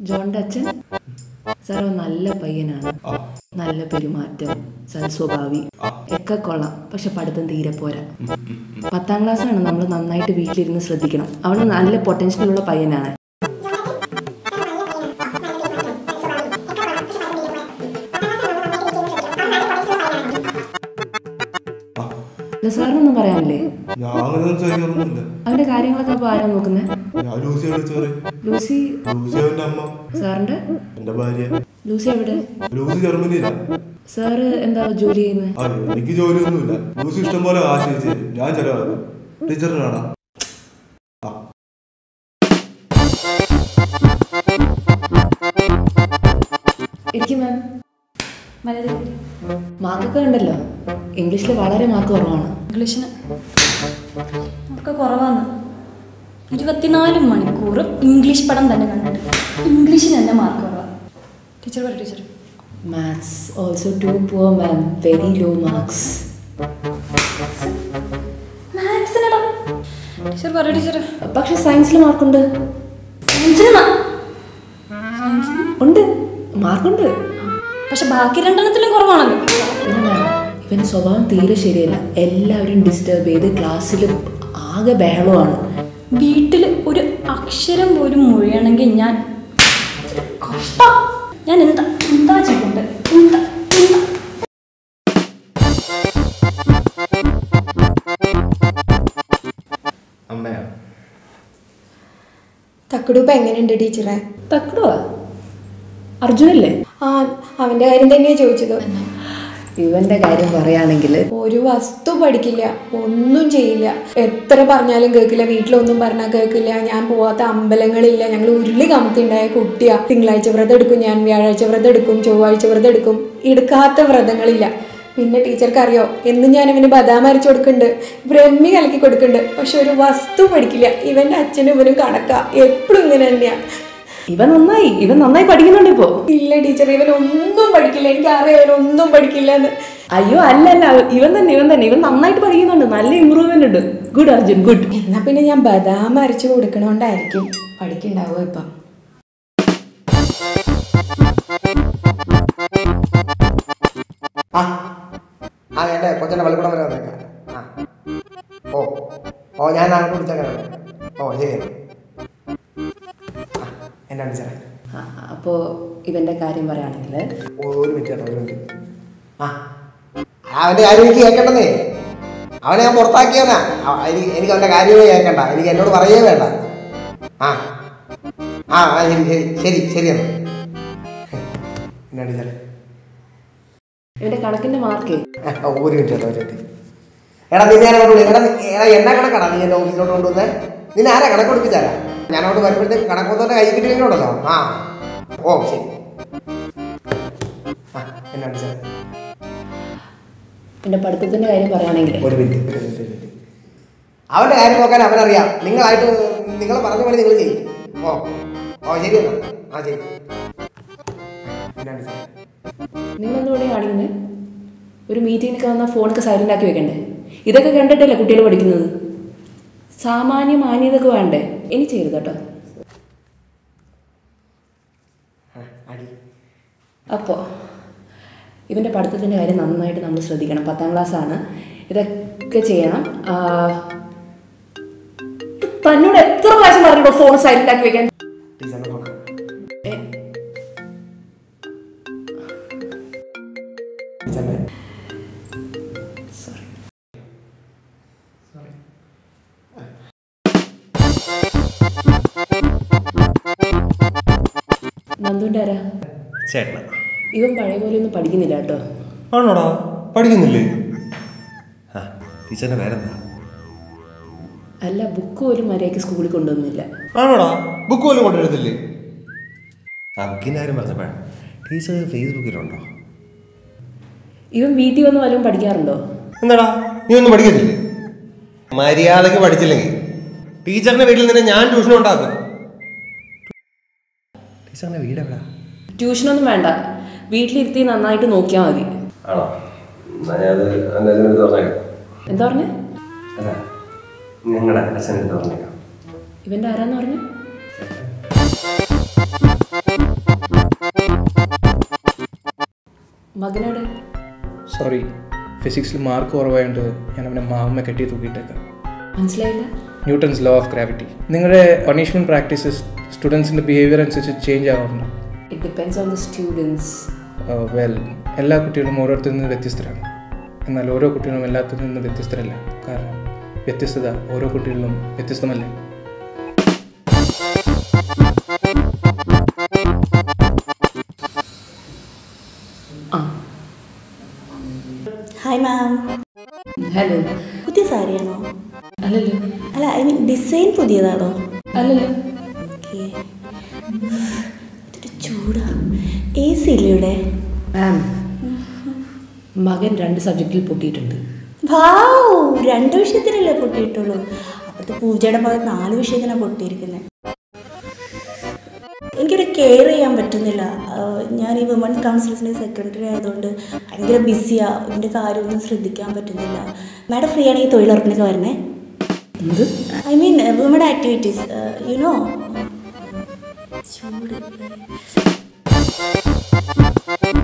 ജോണിന്റെ അച്ഛൻ സാർ നല്ല പയ്യനാണ്, നല്ല പെരുമാറ്റം, സൽസ്വഭാവി ഒക്കെ കൊള്ളാം. പക്ഷെ പഠിത്തം തീരെ പോരാ. 10ാം ക്ലാസ്സാണ്. നമ്മൾ നന്നായിട്ട് വീട്ടിലിരുന്ന് ശ്രദ്ധിക്കണം. അവന് നല്ല പൊട്ടൻഷ്യലുള്ള പയ്യനാണ്. സാറിനൊന്നും പറയാനില്ലേ? അവന്റെ കാര്യങ്ങളൊക്കെ അപ്പൊ ആരാ നോക്കുന്നേ? ലൂസി സാറിന്റെ ലൂസി എവിടെ? സാറ് എന്താ ജോലി ചെയ്യുന്നത്? എനിക്ക് ജോലിയൊന്നുമില്ല. ലൂസി ഇഷ്ടം പോലെ ആശ്രയിച്ച് ഞാൻ ചെലവാക്കും. ടീച്ചറിനാണ് മാർക്കൊക്കെ ഉണ്ടല്ലോ. ഇംഗ്ലീഷിൽ വളരെ മാർക്ക് കുറവാണ്. ഇംഗ്ലീഷിന് ഒക്കെ കുറവാണ്. 24 മണിക്കൂർ ഇംഗ്ലീഷ് പടം തന്നെ കണ്ടിട്ട് ഇംഗ്ലീഷിന് തന്നെ മാർക്ക് കുറവാണ്. ടീച്ചർ പറ teacher. Maths also too poor ma'am, very low marks. മാത്സിനടാ ടീച്ചർ പറ ടീച്ചർ. പക്ഷെ സയൻസിൽ മാർക്കുണ്ട്. സയൻസിന് ഉണ്ട്, മാർക്കുണ്ട്. പക്ഷെ ബാക്കി 2 കുറവാണല്ലോ. പിന്നെ മാം, ഇവന് സ്വഭാവം തീരെ ശരിയല്ല. എല്ലാവരും ഡിസ്റ്റർബ് ചെയ്ത് ക്ലാസ്സിൽ ആകെ ബഹളമാണ്. വീട്ടിൽ ഒരു അക്ഷരം പോലും മുഴിയണമെങ്കിൽ ഞാൻ എന്താ ചെയ്യണ്ടേ? തക്കടൂപ്പ് എങ്ങനെയുണ്ട് ടീച്ചറെ? തക്കടുവാ അർജുനല്ലേ? ആ, അവന്റെ കാര്യം തന്നെയാ ചോദിച്ചത്. ഇവന്റെ കാര്യം പറയുകയാണെങ്കിൽ ഒരു വസ്തു പഠിക്കില്ല, ഒന്നും ചെയ്യില്ല. എത്ര പറഞ്ഞാലും കേൾക്കില്ല. വീട്ടിലൊന്നും പറഞ്ഞാൽ കേൾക്കില്ല. ഞാൻ പോവാത്ത അമ്പലങ്ങളില്ല. ഞങ്ങൾ ഉരുളി കമത്തിണ്ടായ കുട്ടിയാ. തിങ്കളാഴ്ച വ്രതം എടുക്കും ഞാൻ, വ്യാഴാഴ്ച വ്രതം എടുക്കും, ചൊവ്വാഴ്ച വ്രതം എടുക്കും. എടുക്കാത്ത വ്രതങ്ങളില്ല. പിന്നെ ടീച്ചർക്ക് അറിയോ, എന്നും ഞാൻ ഇവന് ബദാം അരച്ചു കൊടുക്കുന്നുണ്ട്, ബ്രഹ്മി കലക്കി കൊടുക്കുന്നുണ്ട്. പക്ഷെ ഒരു വസ്തു പഠിക്കില്ല. ഇവന്റെ അച്ഛനും ഇവനും കണക്കാ. എപ്പോഴും ഇങ്ങനെ തന്നെയാ. ഇവൻ നന്നായി പഠിക്കുന്നുണ്ട് ഇപ്പോ. ഇല്ല ടീച്ചർ, ഇവൻ ഒന്നും പഠിക്കില്ല. എനിക്ക് അറിയാം ഇവനൊന്നും പഠിക്കില്ല എന്ന്. അയ്യോ അല്ലല്ല, ഇവൻ നന്നായിട്ട് പഠിക്കുന്നുണ്ട്. നല്ല ഇമ്പ്രൂവ്മെന്റ് ഉണ്ട്. Good Arjun, good. എന്നാ പിന്നെ ഞാൻ ബദാം അരച്ചു കൊടുക്കണോണ്ടായിരിക്കും പഠിക്കണ്ടാവുക ഇപ്പം. കൊച്ചൻ്റെ പള്ളിക്കൂടം വരെ വന്നേക്കാം. ഓ ഞാൻ അങ്ങോട്ട് വിളിച്ചേക്കാം. ഓ ശരി. എന്നാണ് സാറേ? അപ്പോൾ ഇവന്റെ കാര്യം പറയുകയാണെങ്കിൽ ഒരു മിനിറ്റ്. അവൻ്റെ കാര്യം എനിക്ക് കേൾക്കണ്ടെന്നേ. അവനെ ഞാൻ പുറത്താക്കിയവനാ. എനിക്ക് അവൻ്റെ കാര്യമേ കേൾക്കണ്ട. എനിക്ക് എന്നോട് പറയേ വേണ്ട. ശരി എന്നാണ് സാറേ? ഇവന്റെ കണക്കിന്റെ മാർക്ക് ഒരു മിനിറ്റ്. എടാ നീ ഞാൻ അങ്ങോട്ട് എടാ എന്നാ കണക്കാടാ നീ എൻ്റെ ഓഫീസിലോട്ട് കൊണ്ടുവന്നേ? നിന്നെ ആരാ കണക്ക് കൊടുപ്പിച്ചാരാ? ഞാൻ അങ്ങോട്ട് വരുമ്പോഴത്തേക്ക് കണക്കൊന്നും കൈ കിട്ടിയിട്ടുണ്ടല്ലോ. ഓ ശരി. എന്നാണ് സാർ? എന്റെ പഠിത്തത്തിന്റെ കാര്യം പറയുകയാണെങ്കിൽ ഒരു മിനിറ്റ്. അവൻ്റെ കാര്യം നോക്കാൻ അവനറിയാം. നിങ്ങൾ പറഞ്ഞ പോലെ നിങ്ങൾ ചെയ്യും. ഓ ശരി എന്നാ. ശരി. എന്നാണ് സാർ? നിങ്ങളെന്തുകൊണ്ട് കാണിക്കുന്നത്? ഒരു മീറ്റിങ്ങിനൊക്കെ വന്നാൽ ഫോണൊക്കെ സൈലന്റ് ആക്കി വെക്കണ്ടേ? ഇതൊക്കെ കണ്ടിട്ടല്ലേ കുട്ടികൾ പഠിക്കുന്നത്? സാമാന്യ മാന്യതൊക്കെ വേണ്ടേ? ഇനി ചെയ്യരുത് കേട്ടോ. അപ്പോൾ ഇവൻ്റെ പഠിത്തത്തിൻ്റെ കാര്യം നന്നായിട്ട് നമ്മൾ ശ്രദ്ധിക്കണം. 10ാം ക്ലാസ്സാണ്. ഇതൊക്കെ ചെയ്യണം. തന്നോട് എത്ര പ്രാവശ്യം പറഞ്ഞോ ഫോൺ സൈലന്റ് ആക്കി വെക്കാൻ? നന്ദുൻ്റെ ആരാ? ചേട്ടനാ. ഇവൻ പഴയ പോലെ ഒന്നും പഠിക്കുന്നില്ല കേട്ടോ. ആണോടാ? പഠിക്കുന്നില്ലേ? ടീച്ചറിന്റെ പേരെന്താ? അല്ല, ബുക്ക് പോലും മര്യാദയ്ക്ക് സ്കൂളിൽ കൊണ്ടുവന്നില്ല. ആണോടാ? ബുക്ക് പോലും കൊണ്ടുവരുന്നില്ലേ? ബുക്കിൻ്റെ കാര്യം പറഞ്ഞപ്പോഴാണ്. ടീച്ചർ ഫേസ്ബുക്കിലുണ്ടോ? ഇവൻ വീട്ടിൽ വന്ന് വല്ലതും പഠിക്കാറുണ്ടോ? എന്താടാ നീ ഒന്നും പഠിക്കത്തില്ലേ? മര്യാദക്ക് പഠിച്ചില്ലെങ്കിൽ ടീച്ചറിന്റെ വീട്ടിൽ നിന്ന് ഞാൻ ട്യൂഷൻ ഉണ്ടാക്കും. ടീച്ചറിന്റെ വീട് എവിടാ? ട്യൂഷനൊന്നും വേണ്ട, വീട്ടിലിരുത്തി നന്നായിട്ട് നോക്കിയാൽ മതി. എന്താ പറഞ്ഞേ? ഞങ്ങളുടെ അച്ഛനെടുത്ത് പറഞ്ഞേക്കാം. ഇവന്റെ ആരാന്ന് പറഞ്ഞു? മകനോട് സോറി, ഫിസിക്സിൽ മാർക്ക് കുറവായതുകൊണ്ട് ഞാൻ അവനെ മാവുമ്മ കെട്ടി തൂക്കിയിട്ടേക്കാം. മനസ്സിലായില്ല? Newton's law of gravity. നിങ്ങളുടെ പണിഷ്മെൻറ്റ് പ്രാക്ടീസസ് സ്റ്റുഡൻസിൻ്റെ ബിഹേവിയർ അനുസരിച്ച് ചേഞ്ച് ആവാറുണ്ടോ? It depends on the students. Well, എല്ലാ കുട്ടികളും ഓരോരുത്തരിൽ നിന്ന് വ്യത്യസ്തരാണ്. എന്നാൽ ഓരോ കുട്ടികളും എല്ലാത്തിൽ നിന്നും വ്യത്യസ്തരല്ല. കാരണം വ്യത്യസ്തത ഓരോ കുട്ടികളിലും വ്യത്യസ്തമല്ലേ? Hi ma'am. ഹലോ. പുതിയ സാരിയാണോ? അല്ലല്ലോ. അല്ല, ഐ മീൻ ഡിസൈൻ പുതിയതാണോ? അല്ലല്ലോ. ഓക്കെ. ഇതൊരു ചൂടാ. എ സി ഇല്ലേ ഇവിടെ? മാം, മകൻ 2 സബ്ജക്റ്റിൽ പൊട്ടിയിട്ടുണ്ട്. വാവ്, 2 വിഷയത്തിനല്ലേ പൊട്ടിയിട്ടുള്ളൂ? അപ്പോഴത്തെ പൂജയുടെ ഭാഗത്ത് 4 വിഷയത്തിനാണ് പൊട്ടിയിരിക്കുന്നത്. എനിക്കൊരു കെയർ ചെയ്യാൻ പറ്റുന്നില്ല. ഞാൻ ഈ വുമൻസ് കൗൺസിൽസിൻ്റെ സെക്രട്ടറി ആയതുകൊണ്ട് ഭയങ്കര ബിസിയാണ്. ഇതിൻ്റെ കാര്യമൊന്നും ശ്രദ്ധിക്കാൻ പറ്റുന്നില്ല. മാഡം ഫ്രീ ആണെങ്കിൽ തൊഴിലുറപ്പിനൊക്കെ വരണേ. എന്ത്? I mean woman activities, you know. ചൂട്.